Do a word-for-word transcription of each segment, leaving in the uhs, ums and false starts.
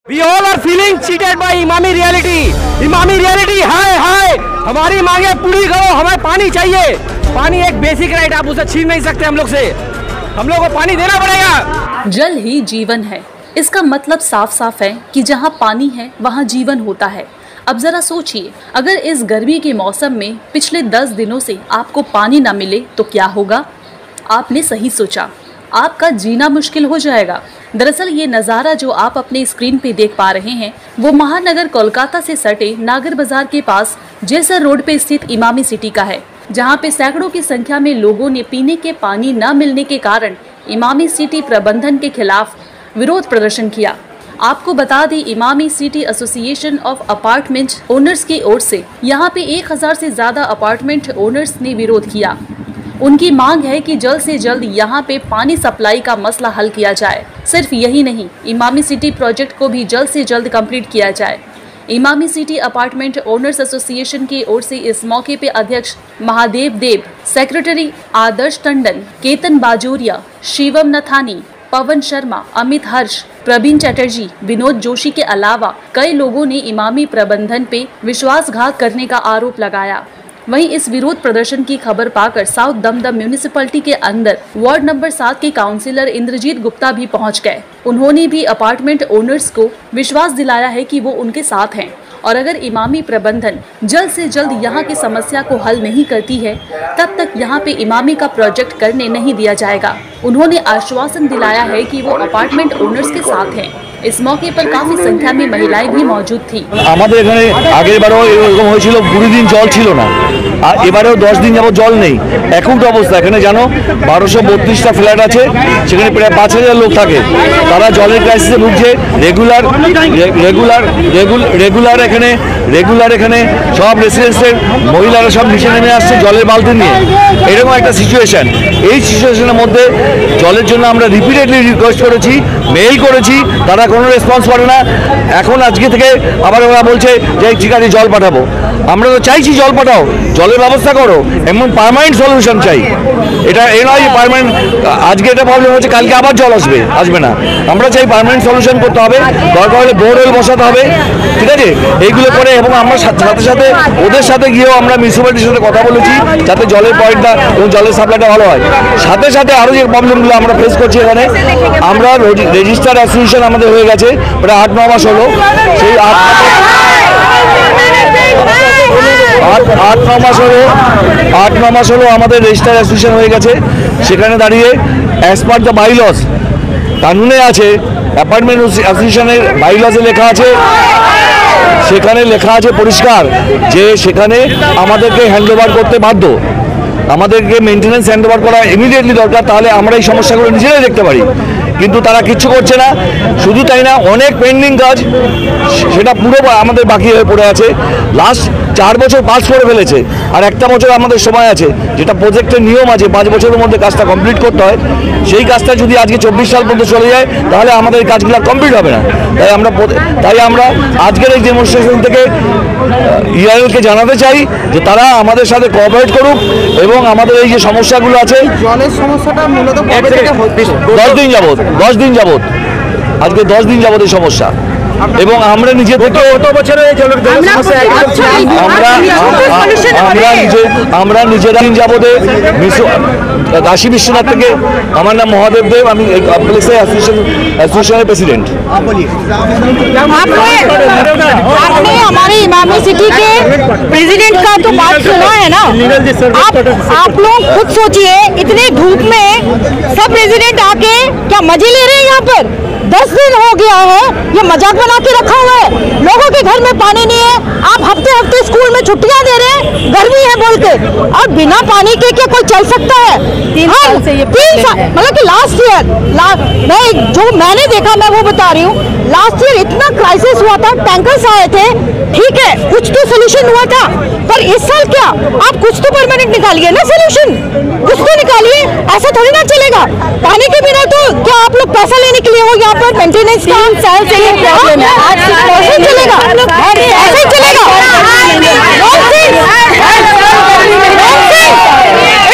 We all are feeling cheated by Emami realty. Emami realty हाय हाय, हमारी मांगे पूरी करो, हमें पानी चाहिए। पानी एक बेसिक राइट, आप उसे छीन नहीं सकते हम लोग से, हम लोग को पानी देना पड़ेगा। जल ही जीवन है, इसका मतलब साफ साफ है कि जहाँ पानी है वहाँ जीवन होता है। अब जरा सोचिए, अगर इस गर्मी के मौसम में पिछले दस दिनों से आपको पानी ना मिले तो क्या होगा? आपने सही सोचा, आपका जीना मुश्किल हो जाएगा। दरअसल ये नज़ारा जो आप अपने स्क्रीन पे देख पा रहे हैं वो महानगर कोलकाता से सटे नागर बाजार के पास जेसर रोड पे स्थित इमामी सिटी का है, जहां पे सैकड़ों की संख्या में लोगों ने पीने के पानी न मिलने के कारण इमामी सिटी प्रबंधन के खिलाफ विरोध प्रदर्शन किया। आपको बता दें, Emami city association of apartment owners की ओर से यहाँ पे एक हजार से ज्यादा अपार्टमेंट ओनर्स ने विरोध किया। उनकी मांग है कि जल्द से जल्द यहाँ पे पानी सप्लाई का मसला हल किया जाए। सिर्फ यही नहीं, इमामी सिटी प्रोजेक्ट को भी जल्द से जल्द कंप्लीट किया जाए। Emami city apartment owners association की ओर से इस मौके पे अध्यक्ष महादेव देव, सेक्रेटरी आदर्श टंडन, केतन बाजोरिया, शिवम नथानी, पवन शर्मा, अमित हर्ष, प्रवीण चटर्जी, विनोद जोशी के अलावा कई लोगों ने इमामी प्रबंधन पे विश्वासघात करने का आरोप लगाया। वहीं इस विरोध प्रदर्शन की खबर पाकर साउथ दमदम म्यूनिसिपैलिटी के अंदर वार्ड नंबर सात के काउंसिलर इंद्रजीत गुप्ता भी पहुंच गए। उन्होंने भी अपार्टमेंट ओनर्स को विश्वास दिलाया है कि वो उनके साथ हैं और अगर इमामी प्रबंधन जल्द से जल्द यहाँ की समस्या को हल नहीं करती है तब तक यहाँ पे इमामी का प्रोजेक्ट करने नहीं दिया जाएगा। उन्होंने आश्वासन दिलाया है कि वो अपार्टमेंट ओनर्स के साथ हैं। इस मौके पर काफी संख्या में महिलाएं भी मौजूद थी। আমাদের এখানে আগের বারও এরকম হয়েছিল, কুড়ি দিন জল ছিল না, আর এবারেও দশ দিন যাবত জল নেই। এখন অবস্থা এখানে জানো বারোশো বত্রিশটা ফ্ল্যাট আছে, সেখানে প্রায় পাঁচ হাজার লোক থাকে, তারা জলের ক্রাইসিসে ভুগছে। রেগুলার রেগুলার রেগুলার এখানে রেগুলার এখানে সব রেসিডেন্সের মহিলারা সব নিচে নেমে আসছে জলের বালতি নিয়ে। এরকম একটা সিচুয়েশন, এই সিচুয়েশনের মধ্যে জলের জন্য আমরা রিপিটেডলি রিকোয়েস্ট করেছি, মেইল করেছি, তারা কোনো রেসপন্স করে না। এখন আজকে থেকে আবার ওরা বলছে যে ঠিক আছে জল পাঠাবো। আমরা তো চাইছি জল পাঠাও, জলের ব্যবস্থা করো, এমন পার্মানেন্ট সলিউশন চাই। এটা এ নয় পার্মানেন্ট আজকে এটা প্রবলেম হচ্ছে কালকে আবার জল আসবে আসবে না। আমরা চাই পার্মানেন্ট সলিউশন করতে হবে, দরকার হলে বোরওয়েল বসাতে হবে, ঠিক আছে, এইগুলো করে। এবং আমরা সাথে সাথে ওদের সাথে গিয়েও আমরা মিউনিসিপ্যালিটির সাথে কথা বলেছি যাতে জলের পয়েন্টটা এবং জলের সাপ্লাইটা ভালো হয়। সাথে সাথে আরও যে প্রবলেমগুলো আমরা ফেস করছি এখানে, আমরা রেজিস্টার অ্যাসোসিয়েশন আমাদের হয়ে গেছে প্রায় আট ন মাস হলো। সেই আট আট ন মাস হলো আট ন মাস হলো আমাদের রেজিস্টার অ্যাসোসিয়েশন হয়ে গেছে। সেখানে দাঁড়িয়ে অ্যাজ পার দ্য বাইলস, কানুনে আছে, অ্যাপার্টমেন্ট অ্যাসোসিয়েশনের বাইলসে লেখা আছে, সেখানে লেখা আছে পরিষ্কার যে সেখানে আমাদেরকে হ্যান্ড ওভার করতে বাধ্য, আমাদেরকে মেনটেন্যান্স হ্যান্ড ওভার করা ইমিডিয়েটলি দরকার, তাহলে আমরা এই সমস্যাগুলো নিজেরাই দেখতে পারি। কিন্তু তারা কিচ্ছু করছে না। শুধু তাই না, অনেক পেন্ডিং কাজ সেটা পুরো আমাদের বাকি হয়ে পড়ে আছে। লাস্ট চার বছর পাস করে ফেলেছে, আর একটা বছর আমাদের সময় আছে, যেটা প্রজেক্টের নিয়ম আছে পাঁচ বছরের মধ্যে কাজটা কমপ্লিট করতে হয়। সেই কাজটা যদি আজকে চব্বিশ সাল পর্যন্ত চলে যায় তাহলে আমাদের এই কাজগুলো কমপ্লিট হবে না। তাই আমরা তাই আমরা আজকের এই ডেমনস্ট্রেশন থেকে ইআরএলকে জানাতে চাই যে তারা আমাদের সাথে কোঅপারেট করুক এবং আমাদের এই যে সমস্যাগুলো আছে, জলের সমস্যাটা মূলত দশ দিন যাবত দশ দিন যাবত আজকে দশ দিন যাবত এই সমস্যা। এবং আমরা নিজে থেকে আমরা আমরা নিজে আমরা নিজেরা দিন যাবতে কাশী বিশ্বনাথ থেকে, আমার নাম মহাদেব দেব, আমি एसोसिएशन प्रेसिडेंट। आपने हमारे इमामी सिटी के प्रेसिडेंट का तो बात सुना है ना, आप आप लोग खुद सोचिए, इतने धूप में सब प्रेसिडेंट आके क्या मजे ले रहे हैं? यहाँ पर दस दिन हो गया है, ये मजाक बना के रखा हुआ है। लोगों के घर में पानी नहीं है, आप हफ्ते हफ्ते स्कूल में छुट्टियां दे रहे हैं गर्मी है बोल के, और बिना पानी के क्या कोई चल सकता है? तीन साल से ये तीन साल मतलब कि लास्ट ईयर मैं जो मैंने देखा मैं वो बता रही हूँ। लास्ट ईयर इतना क्राइसिस हुआ था, टैंकर्स आए थे, ठीक है, कुछ तो सोल्यूशन हुआ था, पर इस साल क्या आप कुछ तो परमानेंट निकालिए ना सोल्यूशन, कुछ तो निकालिए। ऐसा थोड़ी ना चलेगा, पानी के बिना तो क्या आप लोग पैसा लेने के लिए हो यहाँ पर मेंटेनेंस का? साल से ये प्रॉब्लम है, आज कैसे चलेगा? ऐसे चलेगा?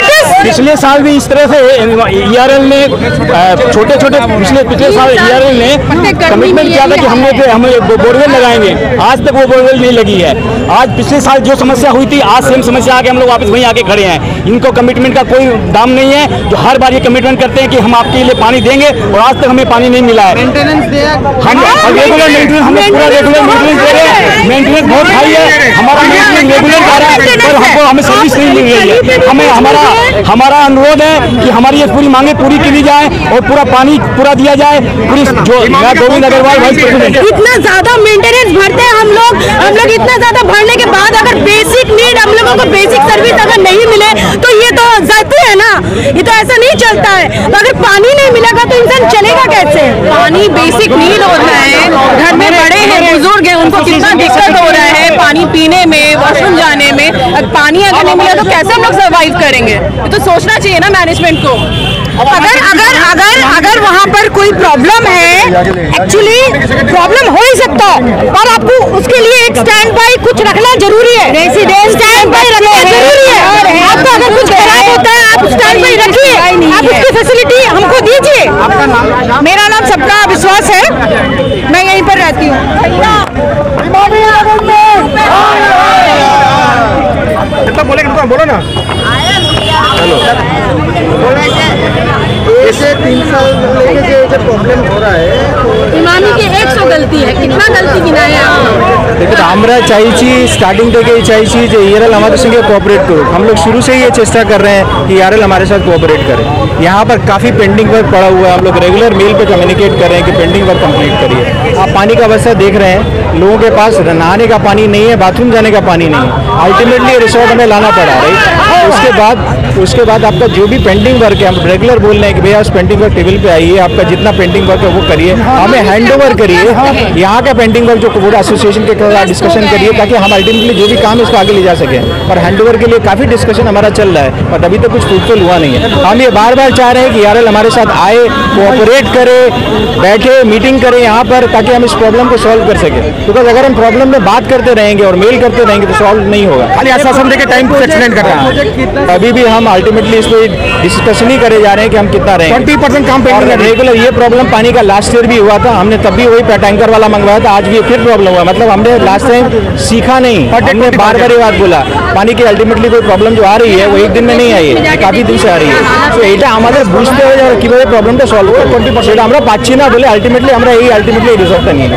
पिछले साल भी इस तरह से ई आर एल ने छोटे छोटे पिछले पिछले साल ई आर एल ने कमिटमेंट किया था कि हमने जो हम बोरवेल लगाएंगे, आज तक वो बोरवेल नहीं लगी है। आज पिछले साल जो समस्या हुई थी, आज सेम समस्या आके हम लोग वापस वहीं आके खड़े हैं। इनको कमिटमेंट का कोई दाम नहीं है, जो हर बार ये कमिटमेंट करते हैं कि हम आपके लिए पानी देंगे और आज तक हमें पानी नहीं मिला है। हम रेगुलर मेंटेनेंस हम पूरा रेगुलर मेंटेनेंस दे रहे हैं, मेंटेनेंस बहुत हाई है, हमारा मेंटेनेंस रेगुलर जा रहा है, पर हमको हमें सर्विस नहीं मिल रही है। हमें हमारा हमारा अनुरोध है कि हमारी ये पूरी मांगे पूरी की जाए और पूरा पानी पूरा दिया जाए। पूरी जो मैं गोविंद अग्रवाल वाइस प्रेसिडेंट, इतना ज्यादा मेंटेनेंस भरते हैं हम लोग हम लोग इतना ज्यादा भरने के बाद अगर बेसिक नीड हम लोगों को बेसिक सर्विस अगर नहीं मिले तो ये तो जाते है ना, ये तो ऐसा नहीं चलता है। तो अगर पानी नहीं मिलेगा तो इंसान चलेगा कैसे? पानी बेसिक नीड होता है, घर में बड़े हैं बुजुर्ग हैं, उनको कितना दिक्कत हो रहा है पानी पीने में, वॉशरूम जाने में। पानी अगर नहीं मिला तो कैसे हम लोग सर्वाइव करेंगे? ये तो सोचना चाहिए ना मैनेजमेंट को। अगर अगर अगर अगर वहाँ पर कोई प्रॉब्लम है, एक्चुअली प्रॉब्लम हो ही सकता है, और आपको उसके लिए एक स्टैंड बाई कुछ रखना जरूरी है। रेसिडेंट स्टैंड बाई रखना जरूरी है। आपको अगर कुछ खराब होता है आप स्टैंड बाई रखिए, आप उसकी फैसिलिटी हमको दीजिए। मेरा नाम सबका विश्वास है, मैं यहीं पर रहती हूँ। बोले बोलो ना, ऐसे तीन साल लेके जो प्रॉब्लम हो रहा है, इमामी की एक सौ गलती है, कितना गलती गिनाए आप? देखिए আমরা চাইছি स्टार्टिंग থেকেই চাইছি যে ईआरएल हमारे संगे कोऑपरेट करो। हम लोग शुरू से ही ये चेष्टा कर रहे हैं कि ईआरएल हमारे साथ कोऑपरेट करे। यहाँ पर काफ़ी पेंडिंग वर्क पड़ा हुआ है, हम लोग रेगुलर मेल पे कम्युनिकेट कर रहे हैं कि पेंडिंग वर्क कंप्लीट करिए। आप पानी का अवस्था देख रहे हैं, लोगों के पास नहाने का पानी नहीं है, बाथरूम जाने का पानी नहीं है। अल्टीमेटली रिसोर्ट हमें लाना पड़ा, राइट। उसके बाद उसके बाद आपका जो भी पेंडिंग वर्क है, हम रेगुलर बोल रहे हैं कि भैया उस पेंडिंग वर्क टेबल पे आइए, आपका जितना पेंडिंग वर्क है वो करिए, हमें हैंड ओवर करिए। यहाँ का पेंडिंग वर्क जो बोर्ड एसोसिएशन के साथ डिस्कशन करिए ताकि हम अल्टीमेटली जो भी काम है उसको आगे ले जा सकें। और हैंड ओवर के लिए काफ़ी डिस्कशन हमारा चल रहा है, बट अभी तक कुछ फ्रूटफुल हुआ नहीं है। हम ये बार बार चाह रहे हैं कि ईआरएल हमारे साथ आए, कोऑपरेट करे, बैठे मीटिंग करें यहाँ पर, ताकि हम इस प्रॉब्लम को सॉल्व कर सकें। बिकॉज अगर हम प्रॉब्लम में बात करते रहेंगे और मेल करते रहेंगे तो सॉल्व नहीं होगा। खाली आश्वासन देके टाइम एक्सटेंड कर रहा है। अभी भी हम अल्टीमेटली इस पर डिस्कशन ही करे जा रहे हैं कि हम कितना रहेंगे। ट्वेंटी परसेंट काम पेंडिंग है रेगुलर। ये प्रॉब्लम पानी का लास्ट ईयर भी हुआ था, हमने तब भी वही टैंकर वाला मंगवाया था, आज भी फिर प्रॉब्लम हुआ। मतलब हमने लास्ट टाइम सीखा नहीं, हमने बार बार ये बात बोला। पानी की अल्टीमेटली कोई प्रॉब्लम जो आ रही है वो एक दिन में नहीं आई है, काफ़ी दिन से आ रही है। तो এটা আমাদের বুঝতে হবে যে কিভাবে প্রবলেমটা সলভ করব। টোয়েন্টি পার্সেন্ট আমরা পাচ্ছি না বলে আলটিমেটলি আমরা এই আলটিমেটলি রিজলভটা নিয়ে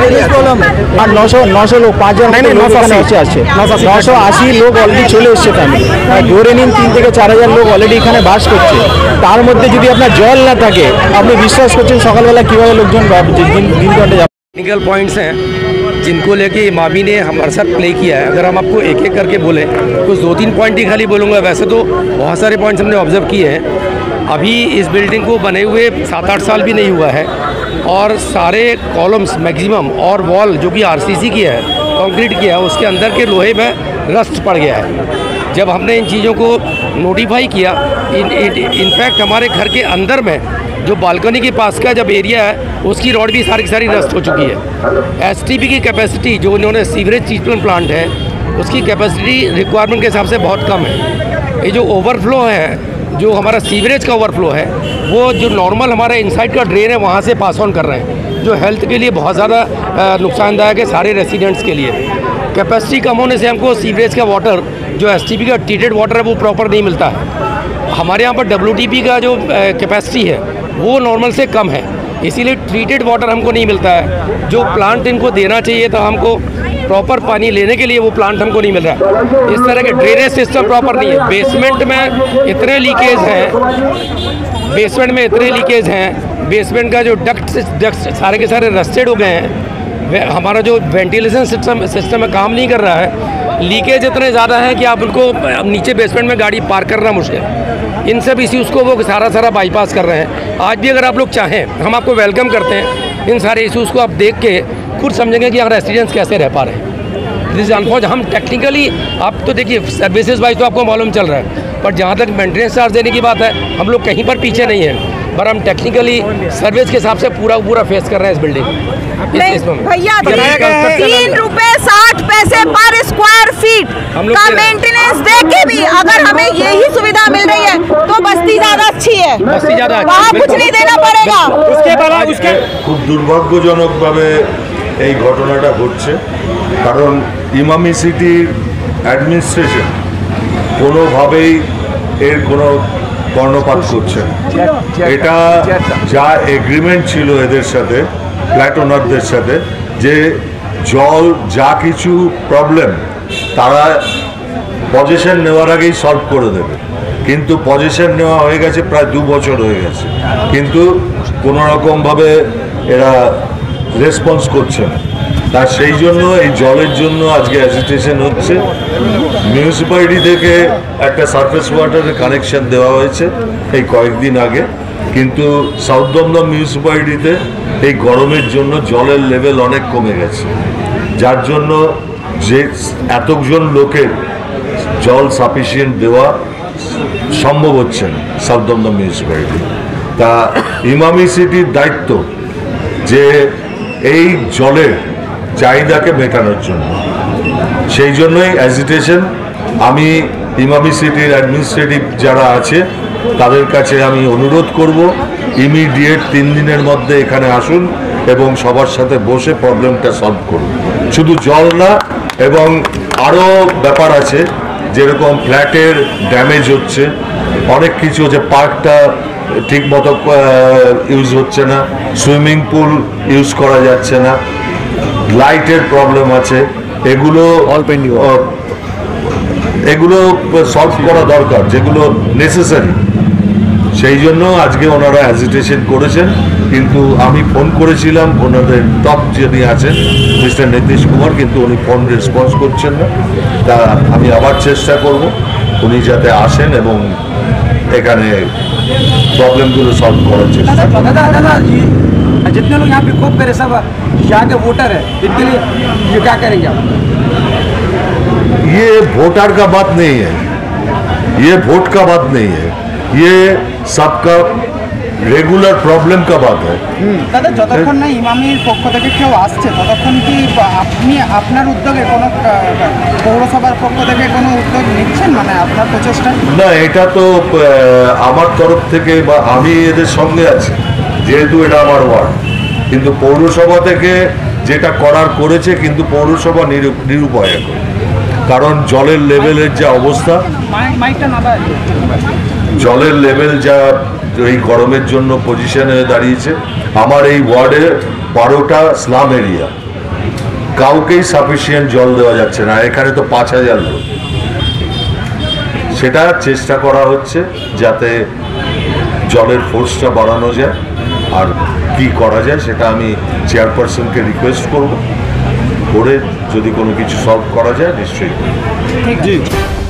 আর নশো নশো লোক পাঁচজন নশো আসছে নশো আশি লোক অলরেডি চলে এসছে। আমি ধরে নিন তিন থেকে চার হাজার লোক অলরেডি এখানে বাস করছে। তার মধ্যে যদি আপনার জল না থাকে, আপনি বিশ্বাস করছেন সকালবেলা কীভাবে লোকজন দিন কাটে যাবে। टेक्निकल पॉइंट्स हैं जिनको लेके इमामी ने हमारे साथ प्ले किया है। अगर हम आपको एक एक करके बोलें, कुछ दो तीन पॉइंट ही खाली बोलूँगा, वैसे तो बहुत सारे पॉइंट्स हमने ऑब्जर्व किए हैं। अभी इस बिल्डिंग को बने हुए सात आठ साल भी नहीं हुआ है और सारे कॉलम्स मैक्सिमम और वॉल जो कि आरसीसी की है, कंक्रीट किया है, उसके अंदर के लोहे में रस्ट पड़ गया है। जब हमने इन चीज़ों को नोटिफाई किया, इन इनफैक्ट हमारे घर के अंदर में जो बालकनी के पास का जब एरिया है उसकी रॉड भी सारी की सारी रस्ट हो चुकी है। एसटीपी की कैपेसिटी जो उन्होंने सीवरेज ट्रीटमेंट प्लांट है उसकी कैपेसिटी रिक्वायरमेंट के हिसाब से बहुत कम है। ये जो ओवरफ्लो है, जो हमारा सीवरेज का ओवरफ्लो है, वो जो नॉर्मल हमारा इनसाइड का ड्रेन है वहाँ से पास ऑन कर रहे हैं, जो हेल्थ के लिए बहुत ज़्यादा नुकसानदायक है सारे रेसिडेंट्स के लिए। कैपेसिटी कम होने से हमको सीवरेज का वाटर जो एसटीपी का ट्रीटेड वाटर है वो प्रॉपर नहीं मिलता है। हमारे यहाँ पर डब्ल्यूटीपी का जो कैपेसिटी है वो नॉर्मल से कम है, इसीलिए ट्रीटेड वाटर हमको नहीं मिलता है। जो प्लांट इनको देना चाहिए था हमको प्रॉपर पानी लेने के लिए, वो प्लांट हमको नहीं मिल रहा है। इस तरह के ड्रेनेज सिस्टम प्रॉपर नहीं है। बेसमेंट में इतने लीकेज हैं बेसमेंट में इतने लीकेज हैं बेसमेंट का जो डक्ट डक्ट सारे के सारे रस्टेड हो गए हैं। हमारा जो वेंटिलेशन सिस्टम सिस्टम में काम नहीं कर रहा है। लीकेज इतने ज़्यादा हैं कि आप उनको नीचे बेसमेंट में गाड़ी पार्क करना मुश्किल। इन सब इश्यूज़ को वो सारा सारा बाईपास कर रहे हैं। आज भी अगर आप लोग चाहें, हम आपको वेलकम करते हैं। इन सारे इश्यूज़ को आप देख के खुद समझेंगे कि अगर रेसिडेंट्स कैसे रह पा रहे हैं। This unfortunate. हम टेक्निकली आप तो देखिए सर्विसेज वाइज तो आपको मालूम चल रहा है, पर जहाँ तक मेंटेनेंस चार्ज देने की बात है हम लोग कहीं पर पीछे नहीं हैं। पर हम टेक्निकली सर्विस के हिसाब से पूरा पूरा फेस कर रहे हैं इस बिल्डिंग नहीं भैया, तीन रुपए साठ पैसे पर स्क्वायर फीट का मेंटेनेंस दे के भी अगर हमें यही सुविधा मिल रही है तो बस्ती ज्यादा अच्छी है, बस्ती ज्यादा अच्छी, वहाँ कुछ नहीं देना पड़ेगा। उसके बाद उसके খুব দুর্ভাগ্যজনকভাবে এই ঘটনাটা ঘটছে, কারণ ইমামি সিটির অ্যাডমিনিস্ট্রেশন কোনোভাবেই এর কোনো কর্ণপাত করছে না। এটা যা এগ্রিমেন্ট ছিল এদের সাথে, ফ্ল্যাট ওনারদের সাথে, যে জল যা কিছু প্রবলেম তারা পজেশন নেওয়ার আগেই সলভ করে দেবে, কিন্তু পজেশন নেওয়া হয়ে গেছে প্রায় দু বছর হয়ে গেছে, কিন্তু কোনো রকমভাবে এরা রেসপন্স করছে না। তার সেই জন্য এই জলের জন্য আজকে অ্যাজিটেশন হচ্ছে। মিউনিসিপ্যালিটি থেকে একটা সারফেস ওয়াটারের কানেকশন দেওয়া হয়েছে এই কয়েকদিন আগে, কিন্তু সাউথ দমদম মিউনিসিপ্যালিটিতে এই গরমের জন্য জলের লেভেল অনেক কমে গেছে, যার জন্য যে এতজন লোকের জল সাফিসিয়েন্ট দেওয়া সম্ভব হচ্ছে না সাউথ দমদম মিউনিসিপ্যালিটি। তা ইমামি সিটির দায়িত্ব যে এই জলের চাহিদাকে মেটানোর জন্য, সেই জন্যই অ্যাজিটেশন। আমি ইমামি সিটির অ্যাডমিনিস্ট্রেটিভ যারা আছে তাদের কাছে আমি অনুরোধ করব ইমিডিয়েট তিন দিনের মধ্যে এখানে আসুন এবং সবার সাথে বসে প্রবলেমটা সলভ করুন। শুধু জল না, এবং আরও ব্যাপার আছে, যেরকম ফ্ল্যাটের ড্যামেজ হচ্ছে, অনেক কিছু হচ্ছে, পার্কটা ঠিক মতো ইউজ হচ্ছে না, সুইমিং পুল ইউজ করা যাচ্ছে না, লাইটের প্রবলেম আছে, এগুলো অল পেন্ডিং, এগুলো সলভ করা দরকার, যেগুলো নেসেসারি। সেই জন্য আজকে ওনারা অ্যাজিটেশন করেছেন, কিন্তু আমি ফোন করেছিলাম ওনাদের টপ যিনি আছেন মিস্টার নীতিশ কুমার, কিন্তু উনি ফোন রেসপন্স করছেন না। তা আমি আবার চেষ্টা করব উনি যাতে আসেন এবং এখানে प्रॉब्लम सॉल्व करा चाहिए। दादा दादा जी जितने लोग यहाँ पे खूब करे सब यहाँ के वोटर है, इनके लिए ये क्या करेंगे आप? ये वोटर का बात नहीं है, ये वोट का बात नहीं है, ये सबका রেগুলার প্রবলেম কা বাত হয়। দাদা যতক্ষণ না ইমামির পক্ষ থেকে কেউ আসছে ততক্ষণ কি আপনি আপনার উদ্যোগে কোনো পৌরসভার পক্ষ থেকে কোনো উদ্যোগ নিচ্ছেন, মানে আপনার প্রচেষ্টা? না, এটা তো আমার তরফ থেকে, বা আমি এদের সঙ্গে আছি যেহেতু এটা আমার ওয়ার্ড, কিন্তু পৌরসভা থেকে যেটা করার করেছে, কিন্তু পৌরসভা নিরুপায় এখন, কারণ জলের লেভেলের যা অবস্থা, জলের লেভেল যা এই গরমের জন্য পজিশনে দাঁড়িয়েছে। আমার এই ওয়ার্ডে বারোটা স্লাম এরিয়া, কাউকেই সাফিসিয়েন্ট জল দেওয়া যাচ্ছে না, এখানে তো পাঁচ হাজার লোক। সেটা চেষ্টা করা হচ্ছে যাতে জলের ফোর্সটা বাড়ানো যায়, আর কি করা যায় সেটা আমি চেয়ারপারসনকে রিকোয়েস্ট করব, করে যদি কোনো কিছু সলভ করা যায় নিশ্চয়ই। ঠিক আছে।